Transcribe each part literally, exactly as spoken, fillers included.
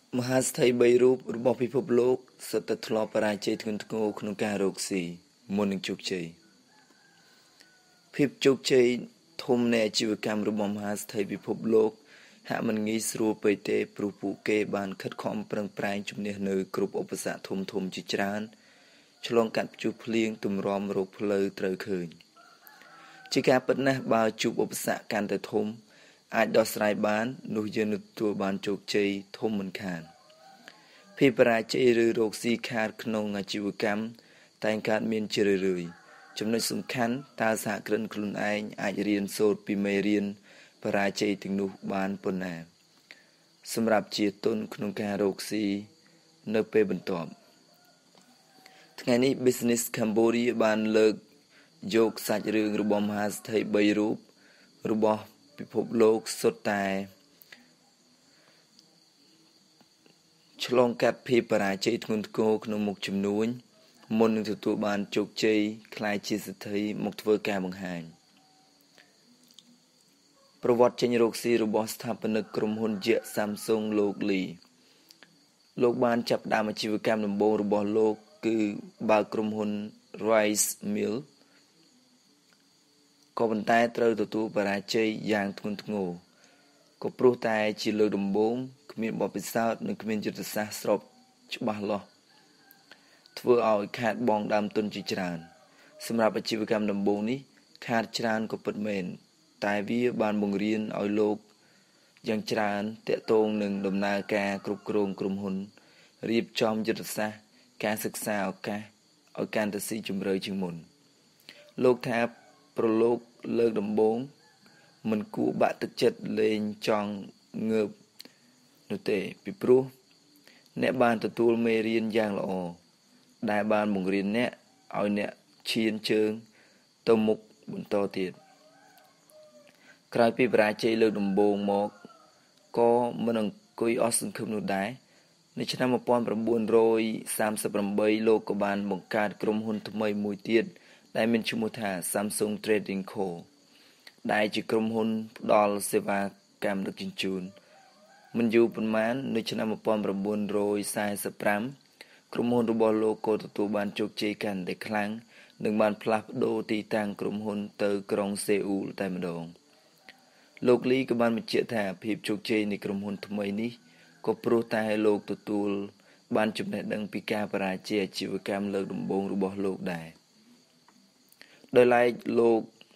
មហាស្ថិប័យរូបរបស់ពិភពលោកសុទ្ធតែធ្លាប់បរាជ័យធ្ងន់ធ្ងរក្នុងការរកស៊ីមុននឹងជោគជ័យភាពជោគជ័យធំនៃអាជីវកម្មរបស់មហាស្ថិពិភពលោកហាក់មិនងាយស្រួលពេកទេព្រោះពួកគេបានខិតខំប្រឹងប្រែងជំនះនៅគ្រប់ឧបសគ្គធំធំជាច្រើនឆ្លងកាត់ព្យុះភ្លៀងទម្រាំរកផ្លូវត្រូវឃើញជាការពិតណាស់បើជួបឧបសគ្គកាន់តែធំអាចដោះស្រាយបាននោះយើងនឹងទទួលបានជោគជ័យធំមិនខានភាពបរាជ័យឬរកស៊ីខាតក្នុងអាជីវកម្មតែងកើតមានជារឿយៗចំណុចសំខាន់តើសហគ្រិនខ្លួនឯងអាចរៀនសូត្រពីមេរៀនបរាជ័យទាំងនោះបានប៉ុណ្ណាសម្រាប់ជាទុនក្នុងការរកស៊ីនៅពេលបន្ទាប់ថ្ងៃនេះ Business Cambodia បានលើកយកសាច់រឿងរបស់មហាស្ថិបីរូបរបស់ពិភពលោកសុទ្ធតែឆ្លងកាត់ភាពបរាជ័យធ្ងន់ធ្ងរក្នុងមុខជំនួញមុននឹងទទួលបានជោគជ័យក្លាយជាសេដ្ឋីមកធ្វើការបង្ហាញប្រវត្តិចេញរកស៊ីរបស់ស្ថាបនិកក្រុមហ៊ុនយក្ស Samsung លោកលីលោកបានចាប់ផ្ដើមអាជីវកម្មដំបូងរបស់លោកគឺបើកក្រុមហ៊ុន Rice Mill ក៏ប៉ុន្តែត្រូវទទួលបរាជ័យយ៉ាងធ្ងន់ធ្ងរក៏ព្រោះតែជាលើកដំបូងគ្មានបទពិសោធន៍និងគ្មានយុទ្ធសាស្ត្រស្របច្បាស់លាស់ធ្វើឲ្យខាតបង់ដើមទុនជាច្រើនសម្រាប់អាជីវកម្មដំបូងនេះខាតច្រើនក៏ពិតមែនតែវាបានបង្រៀនឲ្យលោកយ៉ាងច្រើនតាក់ទងនឹងដំណើរការគ្រប់គ្រងក្រុមហ៊ុនរៀបចំយុទ្ធសាស្ត្រការសិក្សាឱកាសឲ្យកាន់តែស៊ីជម្រៅជាងមុនលោកថាប្រឡូកលើកដំបូងមិនគួរបាក់ទឹកចិត្តលេងចង់ងើបនោះទេពីព្រោះអ្នកបានទទួលមេរៀនយ៉ាងល្អដែលបានបង្រៀនអ្នកឲ្យអ្នកឈានជើងទៅមុខបន្តទៀតក្រោយពីបរាជ័យលើកដំបូងមកក៏មិនអង្គុយអស់សង្ឃឹមនោះដែរនៅឆ្នាំmột nghìn chín trăm ba mươi támលោកក៏បានបង្កើតក្រុមហ៊ុនថ្មីមួយទៀតដែលមានឈ្មោះថា Samsung Trading Co ដែលជាក្រុមហ៊ុនផ្ដល់សេវាកម្មដឹកជញ្ជូនមិនយូរប៉ុន្មាននៅឆ្នាំmột nghìn chín trăm bốn mươi lămក្រុមហ៊ុនរបស់លោកក៏ទទួលបានជោគជ័យកាន់តែខ្លាំងនិងបានផ្លាស់ប្ដូរទីតាំងក្រុមហ៊ុនទៅក្រុងសេអ៊ូលតែម្ដងលោកលីក៏បានបញ្ជាក់ថាភាពជោគជ័យនៃក្រុមហ៊ុនថ្មីនេះក៏ព្រោះតែលោកទទួលបានចំណេះដឹងពីការបរាជ័យអាជីវកម្មលើកដំបូងរបស់លោកដែរដោយឡែកលោក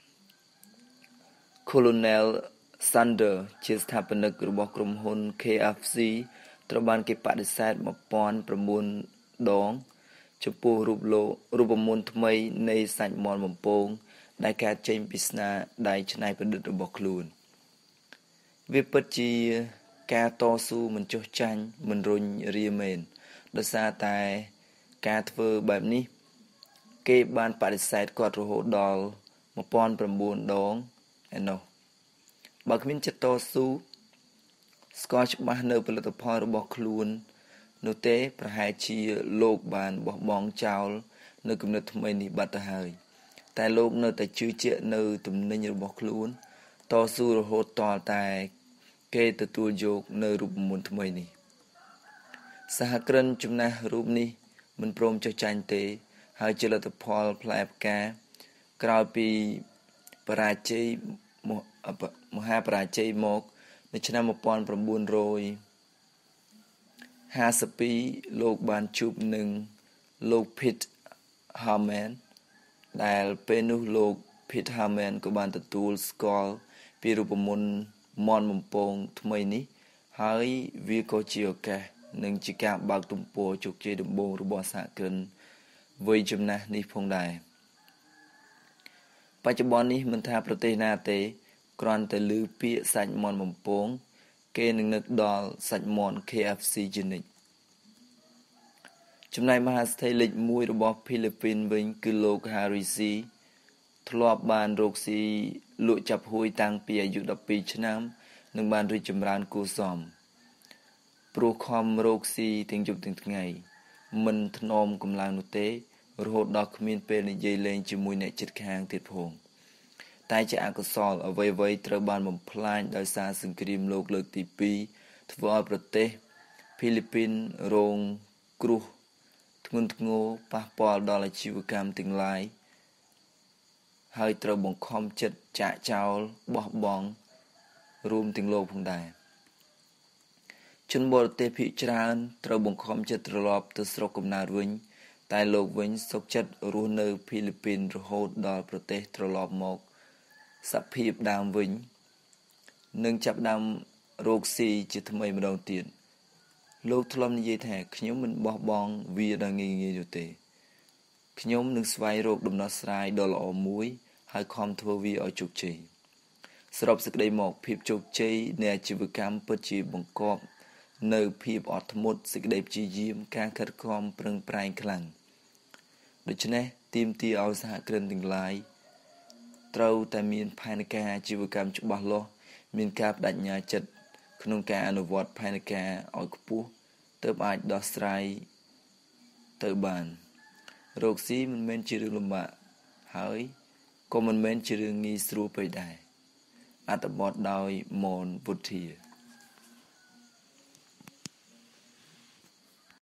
Colonel Sander ជាស្ថាបនិករបស់ក្រុមហ៊ុន K F C ត្រូវបានគេបដិសេធmột nghìn chín trămដងចំពោះរូបលោករូបមន្តថ្មីនៃសាច់មាន់បំពងដែលកើតចេញពីស្នាដៃច្នៃប្រឌិតរបស់ខ្លួនវាពិតជាការតស៊ូមិនចុះចាញ់មិនរុញរាមែនដោយសារតែការធ្វើបែបនេះគេបានបដិសេធគាត់រហូតដល់một nghìn chín trămដងឯណោះបើគ្មានចិត្តតស៊ូស្គាល់ច្បាស់នៅផលិតផលរបស់ខ្លួននោះទេប្រហែលជាលោកបានបោះបង់ចោលនៅគំនិតថ្មីនេះបាត់ទៅហើយតែលោកនៅតែជឿជាក់នៅទំនិញរបស់ខ្លួនតស៊ូរហូតតតែគេទទួលយកនៅរូបមន្តថ្មីនេះសហគ្រិនចំណាស់រូបនេះមិនព្រមចុះចាញ់ទេហើយជាលទ្ធផលផ្លែផ្កាក្រោយពីបរាជ័យមហាបរាជ័យមកនៅឆ្នាំmột nghìn chín trămห้าสิบhaiលោកបានជួបនឹងលោក Pitt Harman ដែលពេលនោះលោក Pitt Harman ក៏បានទទួលស្គាល់ពីរូបមន្តមាន់បំពងថ្មីនេះហើយវាក៏ជាឱកាសនិងជាការបើកទំព័រជោគជ័យដំបូងរបស់សហគ្រិនវ័យចំណាស់នេះផងដែរបច្ចុប្បន្ននេះមិនថាប្រទេសណាទេគ្រាន់តែឮពាក្យសាច់មាន់បំពងគេនឹងនឹកដល់សាច់មាន់ K F C ជានិច្ចចំណែកមហាស្ថិលេខមួយរបស់ហ្វីលីពីនវិញគឺលោក Harry C ធ្លាប់បានរកស៊ីលក់ចាប់ហួយតាំងពីអាយុដប់ពីរឆ្នាំនិងបានរីកចម្រើនគួរសមព្រោះខំរកស៊ីទាំងយប់ទាំងថ្ងៃមិនថ្នមកម្លាំងនោះទេរហូតដល់គ្មានពេលនិយាយលេងជាមួយអ្នកជិតខាងទៀតផងតែជាអកុសលអ្វីៗត្រូវបានបំផ្លាញដោយសារសង្គ្រាមលោកលើកទីពីរធ្វើឲ្យប្រទេសភហ្វីលីពីនរងគ្រោះធ្ងន់ធ្ងរប៉ះពាល់ដល់អាជីវកម្មទាំងឡាយហើយត្រូវបង្ខំចិត្តចាកចោលបោះបង់រួមទាំងលោកផងដែរជនបរទេសភាគច្រើនត្រូវបង្ខំចិត្តត្រឡប់ទៅស្រុកកំណើតវិញតែលោកវិញសុខចិត្តរស់នៅហ្វីលីពីនរហូតដល់ប្រទេសត្រឡប់មកសភាពដើមវិញនិងចាប់ផ្ដើមរកស៊ីជាថ្មីម្ដងទៀតលោកធ្លាប់និយាយថាខ្ញុំមិនបោះបង់វាដល់ងាយងាយនោះទេខ្ញុំនឹងស្វែងរកដំណោះស្រាយដ៏ល្អមួយហើយខំធ្វើវាឲ្យជោគជ័យសរុបសេចក្តីមកភាពជោគជ័យនៃអាជីវកម្មពិតជាបង្កប់នៅភាពអត់ធ្មត់សេចក្តីព្យាយាមការខិតខំប្រឹងប្រែងខ្លាំងដូច្នេះទាមទារឲ្យសហគ្រិនទាំងឡាយត្រូវតែមានផែនការអាជីវកម្មច្បាស់លាស់មានការបដិញ្ញាចិត្តក្នុងការអនុវត្តផែនការឲ្យខ្ពស់ទើបអាចដោះស្រាយទៅបានរកស៊ីមិនមែនជារឿងលំបាកហើយក៏មិនមែនជារឿងងាយស្រួលពេកដែរអត្ថបទដោយមនវុធា